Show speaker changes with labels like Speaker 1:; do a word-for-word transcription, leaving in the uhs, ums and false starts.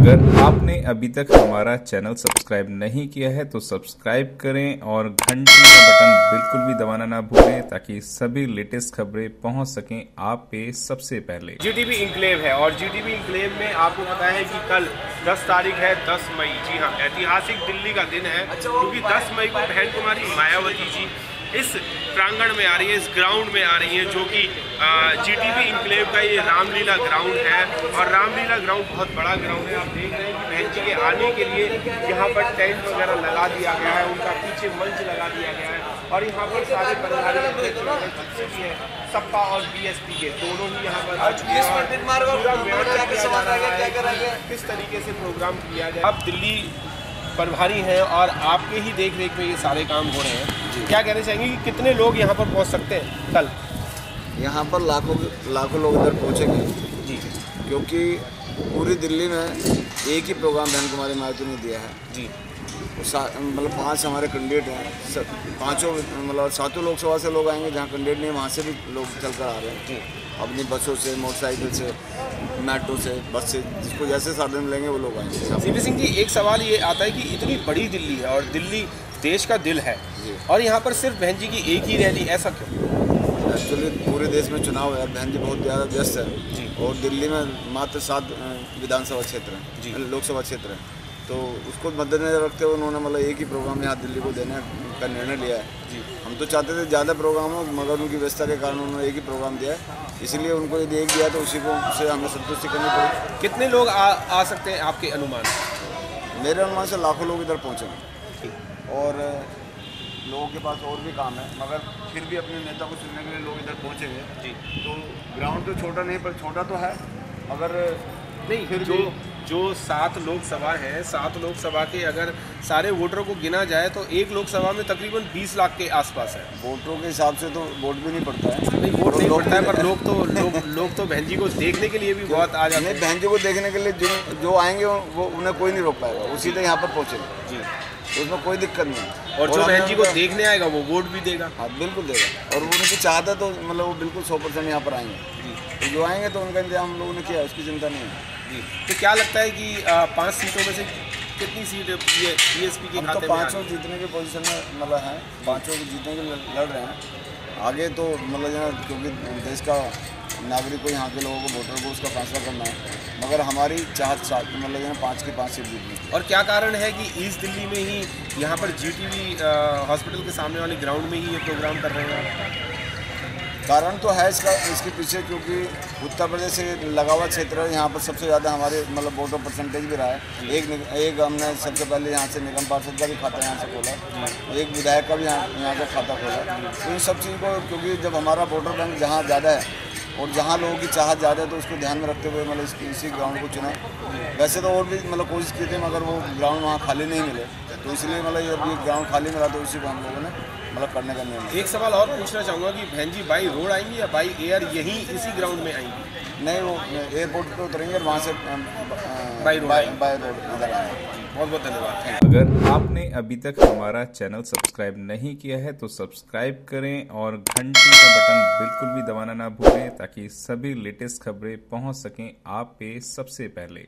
Speaker 1: अगर आपने अभी तक हमारा चैनल सब्सक्राइब नहीं किया है तो सब्सक्राइब करें और घंटी का बटन बिल्कुल भी दबाना ना भूलें ताकि सभी लेटेस्ट खबरें पहुंच सकें आप पे सबसे पहले।
Speaker 2: जीटीबी इंक्लेव है और जीटीबी इंक्लेव में आपको पता है कि कल दस तारीख है, दस मई। जी हाँ, ऐतिहासिक दिल्ली का दिन है क्योंकि दस मई को बहन कुमारी मायावती जी इस प्रांगण में आ रही है, इस ग्राउंड में आ रही है जो कि जीटीबी इंक्लेव का ये रामलीला ग्राउंड है। और रामलीला ग्राउंड बहुत बड़ा ग्राउंड है। आप देख रहे हैं कि बहन जी के आने के लिए यहाँ पर टेंट वगैरह लगा दिया गया है, उनका पीछे मंच लगा दिया गया है और यहाँ पर सारे परिवार है, सपा और बीएसपी के दोनों ही यहाँ पर किस तरीके से प्रोग्राम किया जाए। अब दिल्ली प्रभारी हैं और आपके ही देख रेख में ये सारे काम हो रहे हैं। क्या कहना चाहेंगे कि कितने लोग यहाँ पर पहुँच सकते हैं कल?
Speaker 3: यहाँ पर लाखों लाखों लोग इधर पहुँचेंगे
Speaker 2: जी,
Speaker 3: क्योंकि पूरी दिल्ली में एक ही प्रोग्राम बहन कुमारी मायावती ने दिया है
Speaker 2: जी।
Speaker 3: मतलब पांच हमारे कैंडिडेट हैं, पांचों मतलब सातों लोकसभा से लोग आएंगे, जहाँ कैंडिडेट नहीं वहाँ से भी लोग चल कर आ रहे हैं जी। अपनी बसों से, मोटरसाइकिल से, मेट्रो से, बस से, जिसको जैसे साधन मिलेंगे वो लोग आएंगे।
Speaker 2: सीपी सिंह जी, एक सवाल ये आता है कि इतनी बड़ी दिल्ली है और दिल्ली देश का दिल है और यहाँ पर सिर्फ बहन जी की एक ही रैली, ऐसा क्यों?
Speaker 3: एक्चुअली पूरे देश में चुनाव है, बहन जी बहुत ज़्यादा व्यस्त है और दिल्ली में मात्र सात विधानसभा क्षेत्र हैं, लोकसभा क्षेत्र हैं, तो उसको मद्देनजर रखते हुए उन्होंने मतलब एक ही प्रोग्राम यहाँ दिल्ली को देने का निर्णय लिया है जी। हम तो चाहते थे ज़्यादा प्रोग्राम हो, मगर उनकी व्यवस्था के कारण उन्होंने एक ही प्रोग्राम दिया है, इसलिए उनको यदि एक दिया तो उसी को से हमें संतुष्टि करनी पड़ी।
Speaker 2: कितने लोग आ, आ सकते हैं आपके अनुमान?
Speaker 3: मेरे अनुमान से लाखों लोग इधर पहुँचेंगे और लोगों के पास और भी काम है, मगर फिर भी अपने नेता को चुनने के लिए लोग इधर पहुँचेंगे जी। तो ग्राउंड तो छोटा नहीं, पर छोटा तो है, मगर
Speaker 2: नहीं फिर जो जो सात लोकसभा है, सात लोकसभा के अगर सारे वोटरों को गिना जाए तो एक लोकसभा में तकरीबन बीस लाख के आसपास है।
Speaker 3: वोटरों के हिसाब से तो वोट भी नहीं पड़ता है,
Speaker 2: नहीं वोट नहीं पड़ता है, पर लोग तो लोग लोग तो बहन जी को देखने के लिए भी बहुत आ जाते हैं।
Speaker 3: बहन जी को देखने के लिए जो जो आएंगे वो उन्हें कोई नहीं रोक पाएगा, वो सीधे यहाँ पर पहुँचेंगे जी, तो उसमें कोई दिक्कत नहीं।
Speaker 2: और जो बहन जी को देखने आएगा वो वोट भी देगा।
Speaker 3: हाँ बिल्कुल देगा, और वो उनकी चाहता तो मतलब वो बिल्कुल सौ परसेंट यहाँ पर आएंगे जी। तो जो आएंगे तो उनका इंतजाम हम लोगों ने किया, उसकी चिंता नहीं है जी।
Speaker 2: तो क्या लगता है कि आ, पाँच सीटों में से कितनी सीट बीएसपी के खाते में?
Speaker 3: पाँचों जीतने की पोजीशन में मतलब हैं, पाँचों जीतने के लड़ रहे हैं आगे, तो मतलब जो है क्योंकि देश का नागरिक को, यहाँ के लोगों को, वोटर को उसका फैसला करना है, मगर हमारी चाहत साथ मतलब जो है पाँच की पाँच सीट जीतनी।
Speaker 2: और क्या कारण है कि ईस्ट दिल्ली में ही यहाँ पर जीटीबी हॉस्पिटल के सामने वाले ग्राउंड में ही ये प्रोग्राम कर रहे हैं?
Speaker 3: कारण तो है इसका, इसके पीछे क्योंकि उत्तर प्रदेश से लगा हुआ क्षेत्र है, यहाँ पर सबसे ज़्यादा हमारे मतलब वोटर परसेंटेज भी रहा है। एक एक हमने सबसे पहले यहाँ से निगम पार्षद का भी खाता यहाँ से खोला, एक विधायक का भी यहाँ यहाँ का खाता खोला। तो इन सब चीज़ को, क्योंकि जब हमारा वोटर बैंक जहाँ ज़्यादा है और जहाँ लोगों की चाहत ज़्यादा है तो उसको ध्यान में रखते हुए मतलब इस, इसी ग्राउंड को चुना। वैसे तो और भी मतलब कोशिश की थी, मगर वो ग्राउंड वहाँ खाली नहीं मिले, तो इसलिए मतलब ये अभी ग्राउंड खाली मिला तो उसी को हम लोगों ने मतलब करने का निर्णय।
Speaker 2: एक सवाल और पूछना चाहूँगा कि बहन जी बाई रोड आएंगी या बाई एयर यहीं इसी ग्राउंड में आएंगी?
Speaker 3: नहीं, वो एयरपोर्ट पे उतरेंगे और वहाँ से
Speaker 2: बाई रोड
Speaker 3: बाई रोड इधर आएंगे।
Speaker 2: बहुत बहुत धन्यवाद।
Speaker 1: अगर आपने अभी तक हमारा चैनल सब्सक्राइब नहीं किया है तो सब्सक्राइब करें और घंटी का बटन बिल्कुल भी दबाना ना भूलें ताकि सभी लेटेस्ट खबरें पहुंच सकें आप पे सबसे पहले।